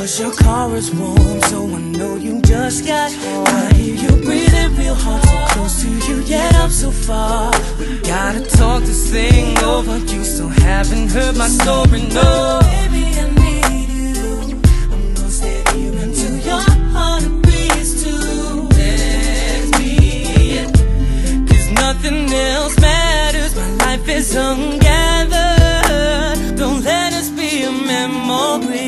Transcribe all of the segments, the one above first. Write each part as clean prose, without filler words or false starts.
'cause your car is warm, so I know you just got home. I hear you breathing real hard, so close to you, yet I'm so far. We gotta talk this thing over, you still haven't heard my story, no. Baby, I need you, I'm gonna stay here until your heart agrees to let me in, 'cause nothing else matters, my life is ungathered. Don't let us be a memory.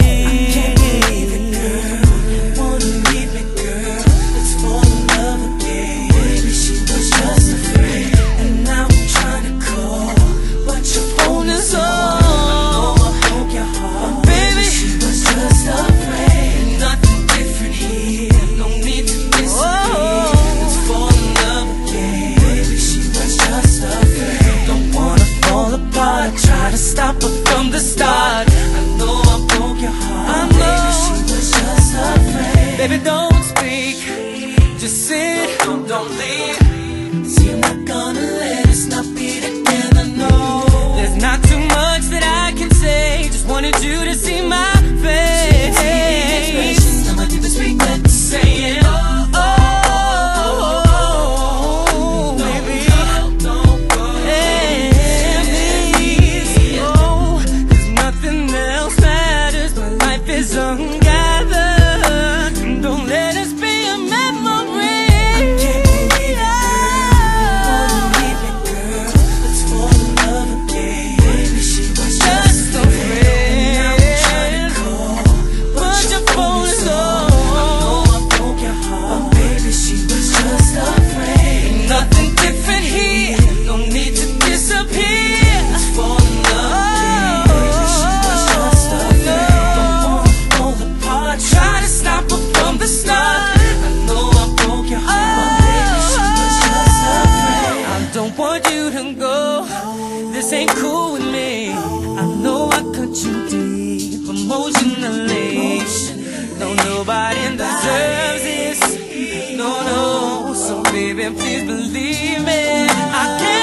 Stop her from the start. I know I broke your heart. Baby, she was just afraid. Baby, don't speak, just sit, don't leave. See, I'm not gonna let us not be together, no. There's not too much that I can say, just wanted you to see my face. I'ma do this regret to say it. Ungathered, don't let us be a memory. I can't believe it, girl. Leave me, girl. Let's fall in love again. Baby, she was just afraid. Now I'm trying to call, but your phone is on. I know I broke your heart, baby, she was just afraid. Ain't nothing different here, no need to disappear. Let's fall in love again. Baby, she was just afraid. Try to stop her from the start. I know I broke your heart, baby, she was just afraid. I don't want you to go, this ain't cool with me. I know I cut you deep emotionally. No, nobody deserves this, no, no. So baby, please believe me, I can't